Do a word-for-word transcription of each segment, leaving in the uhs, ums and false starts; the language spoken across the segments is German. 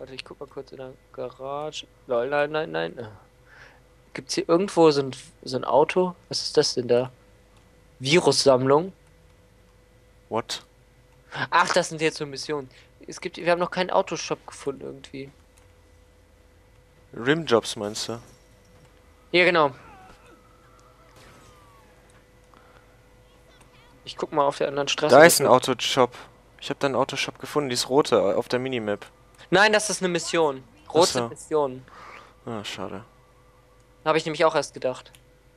Warte, ich guck mal kurz in der Garage. Lol, nein, nein, nein. Gibt's hier irgendwo so ein, so ein Auto? Was ist das denn da? Virussammlung? What? Ach, das sind jetzt so Missionen. Es gibt, wir haben noch keinen Autoshop gefunden irgendwie. Rimjobs meinst du? Hier, genau. Ich guck mal auf der anderen Straße. Da ist ein Autoshop. Ich habe da einen Autoshop gefunden, die ist rote auf der Minimap. Nein, das ist eine Mission. Rote Achso. Mission. Ah, schade. Habe ich nämlich auch erst gedacht.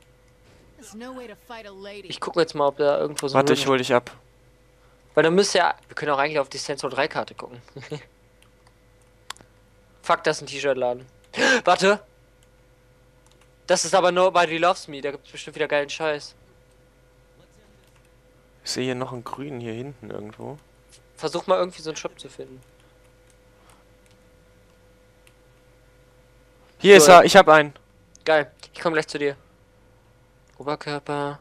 Ich gucke jetzt mal, ob da irgendwo so Warte, ein... ich hol dich ab. Weil dann müsste ja... Wir können auch eigentlich auf die Sensor drei Karte gucken. Fuck, das ist ein T-Shirt-Laden. Warte! Das ist aber Nobody Loves Me. Da gibt es bestimmt wieder geilen Scheiß. Ich sehe hier noch einen grünen hier hinten irgendwo. Versuch mal irgendwie so einen Shop zu finden. Hier So, ist er, ich hab einen. Geil. Ich komme gleich zu dir. Oberkörper.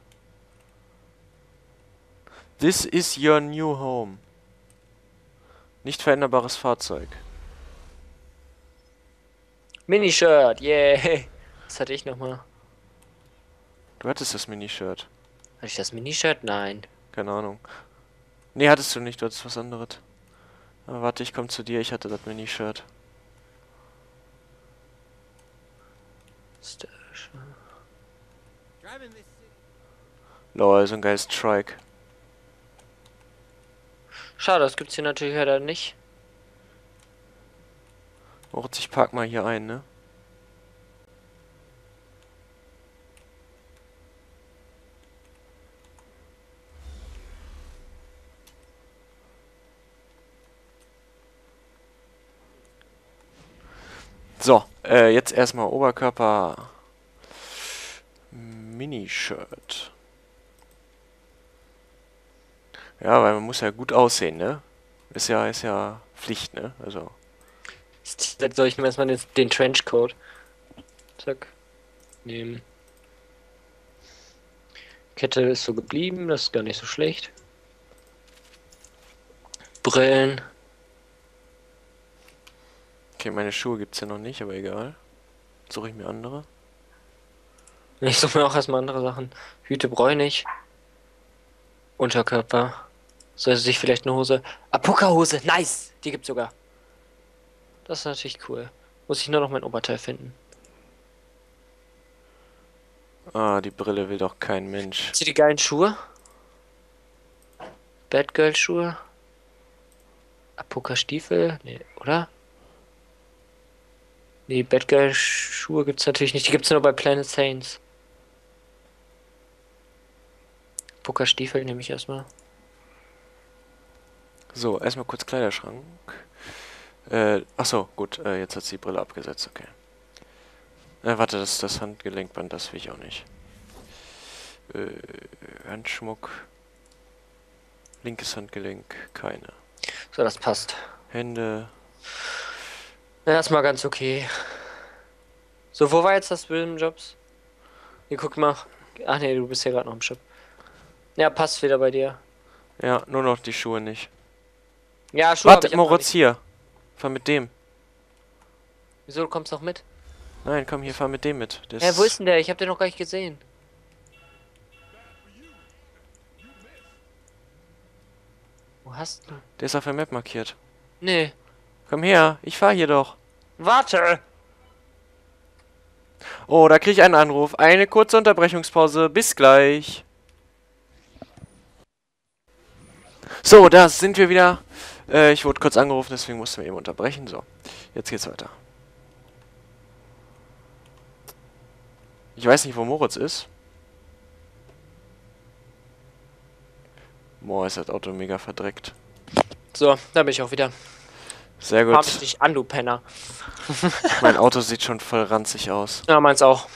This is your new home. Nicht veränderbares Fahrzeug. Minishirt. Yeah. Was hatte ich nochmal? Du hattest das Minishirt. Hatte ich das Minishirt? Nein. Keine Ahnung. Nee, hattest du nicht, du hattest was anderes. Aber warte, ich komm zu dir, ich hatte das Minishirt. Lol, so ein geiles Trike. Schade, das gibt's hier natürlich leider nicht. Moritz, ich park mal hier ein, ne? So, äh, jetzt erstmal Oberkörper. Minishirt. Ja, weil man muss ja gut aussehen, ne? Ist ja, ist ja Pflicht, ne? Also. Jetzt soll ich mir erstmal den, den Trenchcoat. Zack. Nehmen. Kette ist so geblieben, das ist gar nicht so schlecht. Brillen. Okay, meine Schuhe gibt's ja noch nicht, aber egal. Suche ich mir andere. Ich suche mir auch erstmal andere Sachen. Hüte bräunig. Unterkörper. Sollte sich vielleicht eine Hose. Apoka-Hose, nice! Die gibt's sogar. Das ist natürlich cool. Muss ich nur noch mein Oberteil finden. Ah, die Brille will doch kein Mensch. Sind die geilen Schuhe? Batgirl-Schuhe? Apoka-Stiefel? Nee, oder? Nee, Batgirl-Schuhe gibt's natürlich nicht. Die gibt's nur bei Planet Saints. Apoka-Stiefel nehme ich erstmal. So, erstmal kurz Kleiderschrank. Äh, achso, gut, äh, jetzt hat sie die Brille abgesetzt, okay. Äh, warte, das ist das Handgelenkband, das will ich auch nicht. Äh, Handschmuck. Linkes Handgelenk, keine. So, das passt. Hände. Ja, erstmal ganz okay. So, wo war jetzt das Filmjobs? Hier, guck mal. Ach nee, du bist ja gerade noch im Shop. Ja, passt wieder bei dir. Ja, nur noch die Schuhe nicht. Ja, Schuhe hab Warte, ich auch noch Moritz, nicht. hier. Fahr mit dem. Wieso, du kommst noch mit? Nein, komm, hier, fahr mit dem mit. Der Hä, wo ist denn der? Ich hab den noch gar nicht gesehen. Wo hast du? Der ist auf der Map markiert. Nee. Komm her, ich fahr hier doch. Warte! Oh, da krieg ich einen Anruf. Eine kurze Unterbrechungspause. Bis gleich. So, da sind wir wieder. Äh, ich wurde kurz angerufen, deswegen mussten wir eben unterbrechen. So, jetzt geht's weiter. Ich weiß nicht, wo Moritz ist. Boah, ist das Auto mega verdreckt. So, da bin ich auch wieder. Sehr Fahr mich gut. nicht an, du Penner. Mein Auto sieht schon voll ranzig aus. Ja, meins auch.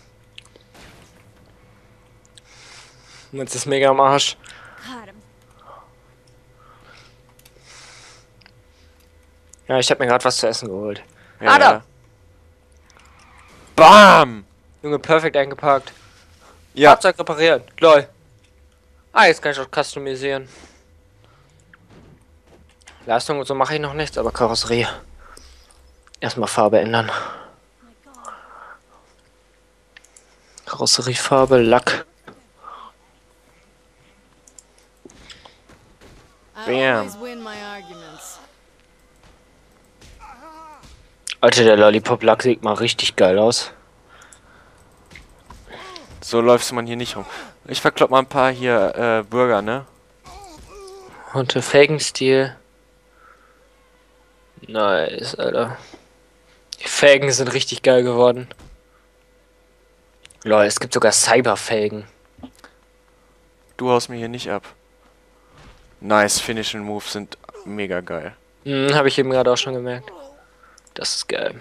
Meins ist mega am Arsch. Ja, ich hab mir gerade was zu essen geholt. Ja, Ah, da! ja. Bam! Junge, perfekt eingeparkt. Ja, Fahrzeug repariert. Lol. Ah, jetzt kann ich auch customisieren. Leistung und so mache ich noch nichts, aber Karosserie. Erstmal Farbe ändern. Karosseriefarbe, Lack. Bam. Alter, der Lollipop-Lack sieht mal richtig geil aus. So läufst man hier nicht rum. Ich verklopp mal ein paar hier äh, Bürger, ne? Und der Felgenstil. Nice, Alter. Die Felgen sind richtig geil geworden. Lol, es gibt sogar Cyberfelgen. Du haust mir hier nicht ab. Nice, Finishing Moves sind mega geil. Hm, habe ich eben gerade auch schon gemerkt. Das ist geil.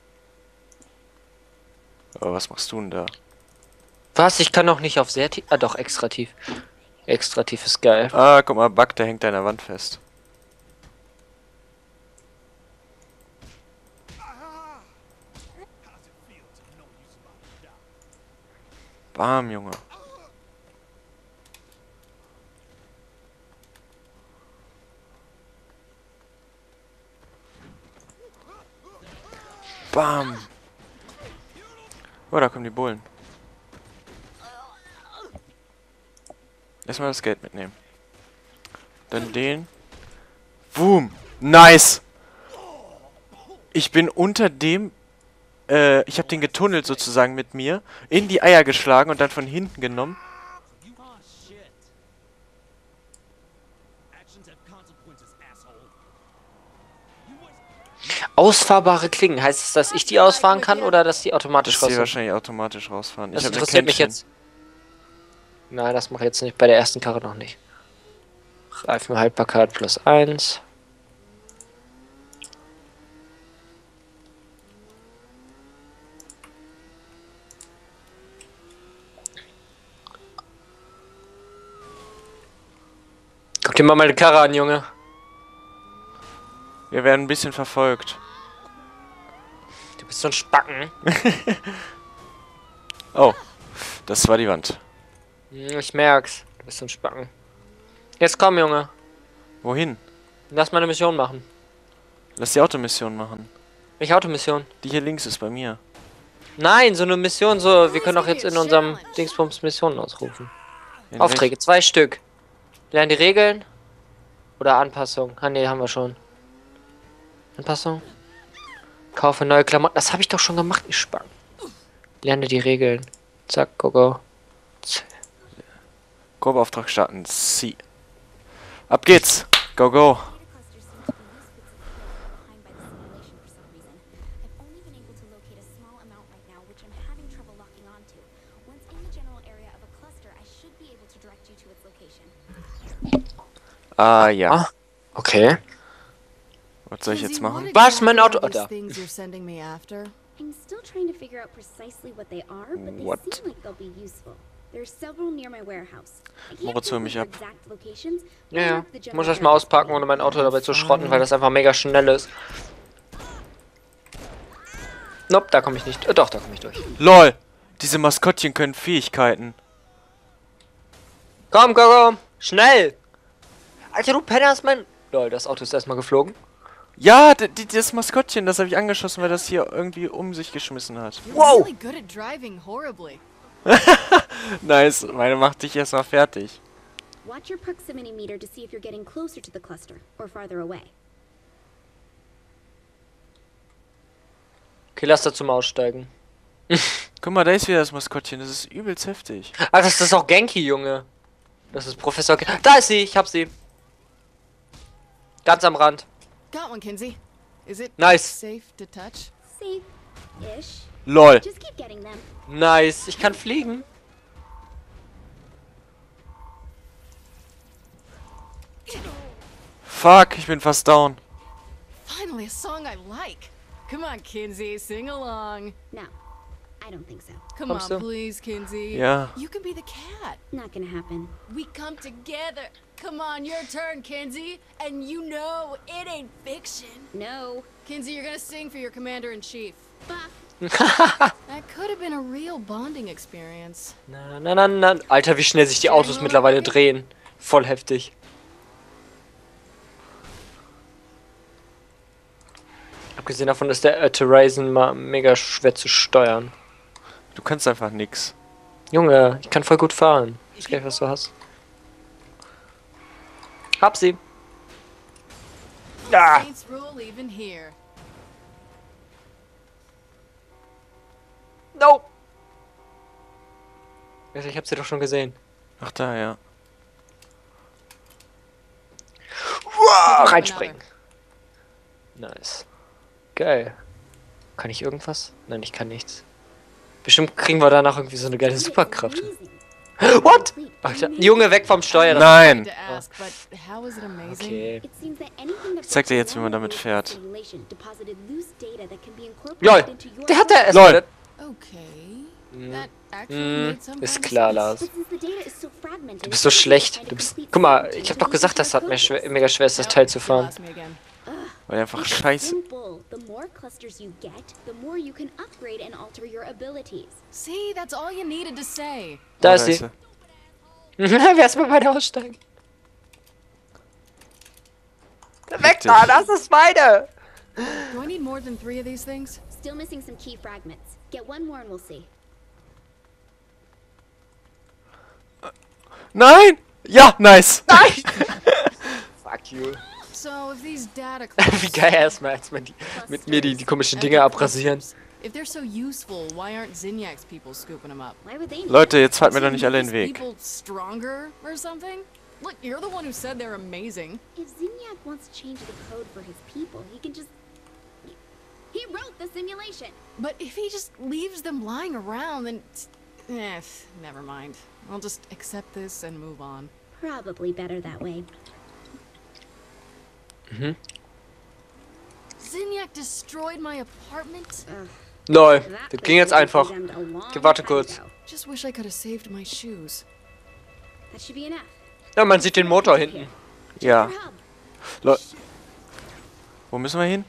Aber was machst du denn da? Was? Ich kann noch nicht auf sehr tief. Ah, doch, extra tief. Extra tief ist geil. Ah, guck mal, Bug, der hängt an der Wand fest. Bam, Junge. Bam. Oh, da kommen die Bullen. Erstmal das Geld mitnehmen. Dann den. Boom. Nice. Ich bin unter dem... Äh, ich habe den getunnelt sozusagen mit mir. In die Eier geschlagen und dann von hinten genommen. Ausfahrbare Klingen. Heißt es, dass ich die ausfahren kann oder dass die automatisch Dass die rausfahren? wahrscheinlich automatisch rausfahren. Das Ich hab ein interessiert mich Kännchen. jetzt. Nein, das mache ich jetzt nicht. Bei der ersten Karre noch nicht. Reifenhaltbarkeit plus eins. Guck dir mal meine Karre an, Junge. Wir werden ein bisschen verfolgt. Du bist so ein Spacken. Oh, das war die Wand. Hm, Ich merk's. Du bist so ein Spacken. Jetzt komm, Junge. Wohin? Lass mal eine Mission machen. Lass die Automission machen. Welche Automission? Die hier links ist bei mir. Nein, so eine Mission, so. Wir können auch jetzt in unserem Dingsbums Missionen ausrufen. In Aufträge, zwei Stück. Lernen die Regeln. Oder Anpassung. Ah, ne, haben wir schon. Anpassung. Kaufe neue Klamotten. Das habe ich doch schon gemacht, ich Spacken. Lerne die Regeln. Zack, go, go. Probeauftrag starten. Sie. Ab geht's. Go, go. Ah, ja. Ah, okay. Was soll ich jetzt machen? Was? Mein Auto- da. I'm still trying to figure out precisely what they are, but they What? seem like they'll be useful. There's several near my warehouse. I can't Moritz, hol give mich you ab. exact locations, but Ja, ja. mark the Ich general muss erst mal area auspacken, for ohne mein me. Auto dabei zu schrotten, weil das einfach mega schnell ist. Nope, da komme ich nicht. Äh, doch, da komme ich durch. LOL! Diese Maskottchen können Fähigkeiten. Komm, komm, komm! Schnell! Alter, du Penner hast mein... Lol, das Auto ist erstmal geflogen. Ja, d- d- das Maskottchen, das habe ich angeschossen, weil das hier irgendwie um sich geschmissen hat. Wow! Really good at driving horribly. Nice, meine macht dich erstmal fertig. Watch your proximity meter to see if you're getting closer to the cluster or farther away. Okay, lass da zum Aussteigen. Guck mal, da ist wieder das Maskottchen, das ist übelst heftig. Ach, das ist auch Genki, Junge. Das ist Professor... Gen da ist sie, ich hab sie. Ganz am Rand. Got one, Kinsey. Is it Nice. safe to touch? Safe-ish. LOL. Just keep getting them. Nice. Ich kann fliegen. Fuck, ich bin fast down. Finally, a song I like. Come on, Kinsey, sing along. No, I don't think so. Come Kommst on, du? please, Kinsey. Ja. You can be the cat. Not gonna happen. We come together. Come on, your turn, Kinsey. And you know it ain't fiction. No. Kinsey, you're gonna sing for your commander-in-chief. Fuck. That could have been a real bonding experience. Na, na, na, na. Alter, wie schnell sich die Autos mittlerweile drehen. Voll heftig. Abgesehen davon ist der äh, Horizon mal mega schwer zu steuern. Du kannst einfach nix. Junge, ich kann voll gut fahren. Ich weiß gar nicht, was du hast. Hab sie. Ah. Saints rule even here. No. Ich hab sie doch schon gesehen. Ach da, ja. Wow, reinspringen. Nice. Geil. Kann ich irgendwas? Nein, ich kann nichts. Bestimmt kriegen wir danach irgendwie so eine geile Superkraft. What? Alter, Junge, weg vom Steuer. Nein! To ask, but how is it amazing? Okay. Ich zeig dir jetzt, wie man damit fährt. Lol, der hat der Lol. erst. Okay. Hm. That actually Hm, made some ist kind of klar, sense. Lars. Du bist so schlecht. Du bist. Guck mal, ich hab doch gesagt, das hat mir schwer, mega schwer ist, das Teil zu You fahren. lost me again. Weil er einfach scheiße. See, that's all you needed to say. Da Oh, ist sie. Wer ist mal beide aussteigen? Weg da, das ist meine! Do I need more than three of these things? Still missing some key fragments. Get one more and we'll see. Nein! Ja, nice! Nein! Fuck you. So if these data Wie geil erstmal, als man die, mit mir die, die komischen Dinge abrasieren. If they're so useful, why aren't Zinyax people scooping them up? Why would they? Leute, jetzt fahrt mir Does doch it nicht alle make den these Weg. people stronger or something? Look, you're the one who said they're amazing. If Zinyak wants to change the code for his people, he can just. He wrote the simulation. But if he just leaves them lying around, then eh, never mind. I'll just accept this and move on. Probably better that way. Mhm. Zinyak destroyed my apartment. Lol, That das ging jetzt place was einfach. condemned a long Okay, warte time kurz. ago. Just wish I could have saved my shoes. That should be enough. Ja, man sieht den Motor hinten. Ja. Your hub. Le Wo müssen wir hin?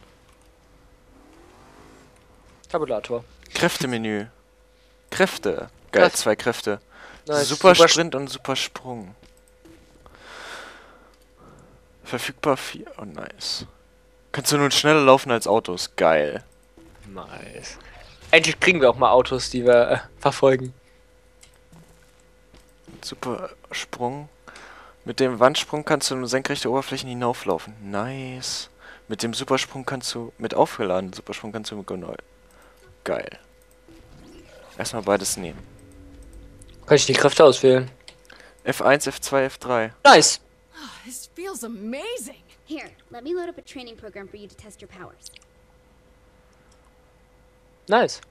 Tabulator. Kräftemenü. Kräfte. Geil, Krass. zwei Kräfte. Nice. Super Super Sprint und Super Sprung. Verfügbar vier. Oh, nice. Kannst du nun schneller laufen als Autos. Geil. Nice. Endlich kriegen wir auch mal Autos, die wir äh, verfolgen. Super Sprung. Mit dem Wandsprung kannst du nur senkrechte Oberflächen hinauflaufen. Nice. Mit dem Supersprung kannst du... Mit aufgeladenen Supersprung kannst du... Genau. Geil. Erstmal beides nehmen. Kann ich die Kräfte auswählen? F eins, F zwei, F drei. Nice. Oh, this feels amazing. Here, let me load up a training program for you to test your powers. Nice.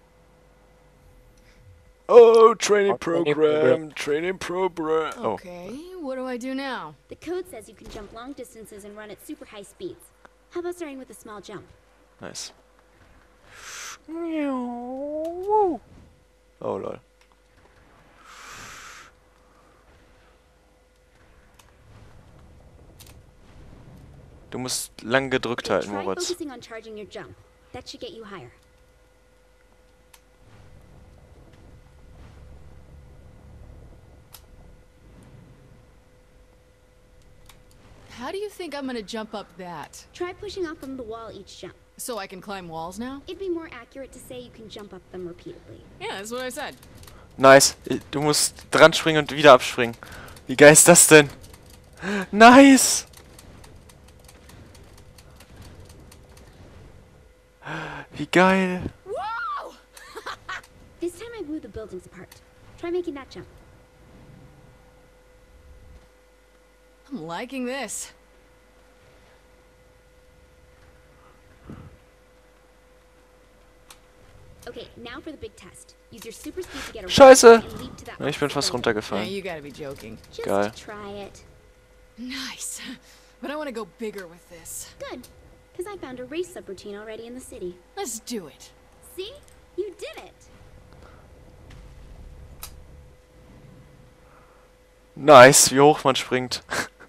Oh, Training Oh, Training Program. Training Program. Oh. Okay, what do I do now? The code says you can jump long distances and run at super high speeds. How about starting with a small jump? Nice. Oh, lol. Du musst lang gedrückt Okay, halten, try Moritz. focusing on charging your jump. That should get you higher. How do you think I'm gonna jump up that? Try pushing off from the wall each jump. So I can climb walls now? It'd be more accurate to say you can jump up them repeatedly. Yeah, that's what I said. Nice. Du musst dran springen und wieder abspringen. Wie geil ist das denn? Nice. Wie geil. Whoa! This time I blew the buildings apart. Try making that jump. I'm liking this. Okay, now for the big test. Use your super speed to get around Scheiße. and leap to that Ich bin opposite fast building. Yeah, runtergefallen. you gotta be joking. Just Geil. try it. Nice. But I want to go bigger with this. Good, because I found a race subroutine already in the city. Let's do it. See? You did it! Nice, wie hoch man springt.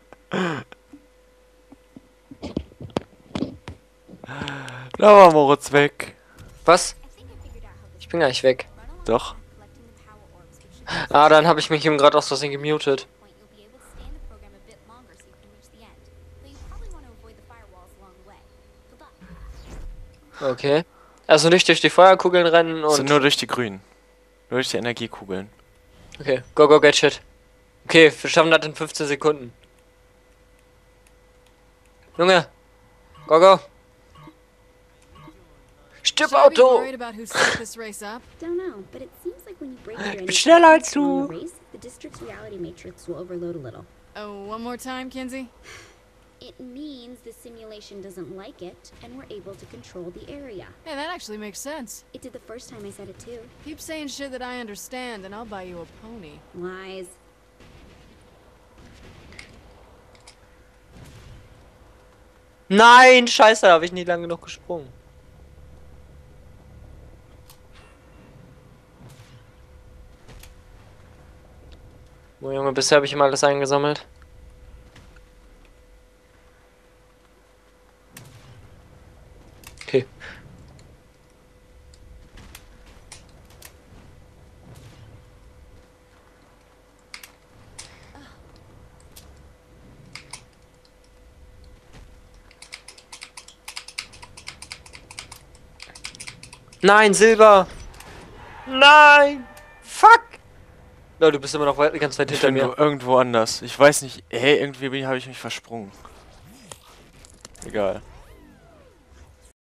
Da war Moritz weg. Was? I think I figured out how this Ich bin gar nicht weg. run along Doch. collecting the power orbs, which should Ah, dann habe ich mich eben gerade aus Versehen gemutet. point you'll be able to stay in the program a bit longer so you can reach the end. Though you probably want to avoid the firewalls along the way. Good luck. Okay. Also nicht durch die Feuerkugeln rennen Also und... nur durch die Grünen. Nur durch die Energiekugeln. Okay, go, go, get shit. Okay, wir schaffen das in fünfzehn Sekunden. Junge! Go, go! Stirb, Should I be Auto! worried about who set this race up? Don't know, but it seems like when you break through bin any schneller als checkpoints along du. the race, the district's reality matrix will overload a little. Oh, one more time, Kinsey? It means the simulation doesn't like it, and we're able to control the area. Hey, that actually makes sense. It did the first time I said it too. Keep saying shit that I understand, and I'll buy you a pony. Lies. Nein, scheiße, da habe ich nicht lange genug gesprungen. Oh Junge, bisher habe ich immer alles eingesammelt. Okay. Nein, Silber! Nein! Fuck! No, du bist immer noch weit, ganz weit Ich hinter bin mir. irgendwo anders. Ich weiß nicht. Hey, irgendwie habe ich mich versprungen. Egal.